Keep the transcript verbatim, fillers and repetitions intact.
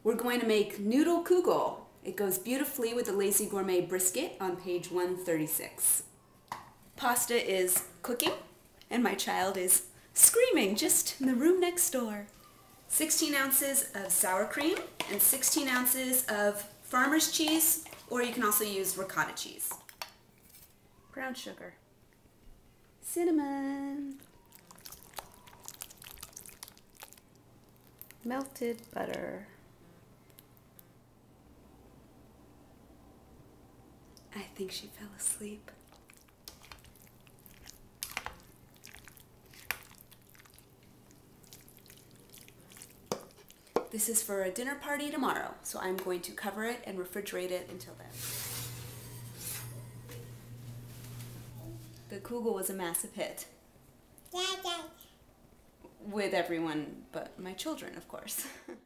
We're going to make noodle Kugel. It goes beautifully with the Lazy Gourmet brisket on page one thirty-six. Pasta is cooking, and my child is screaming just in the room next door. sixteen ounces of sour cream and sixteen ounces of farmer's cheese, or you can also use ricotta cheese. Brown sugar. Cinnamon. Melted butter. I think she fell asleep. This is for a dinner party tomorrow, so I'm going to cover it and refrigerate it until then. The Kugel was a massive hit. With everyone but my children, of course.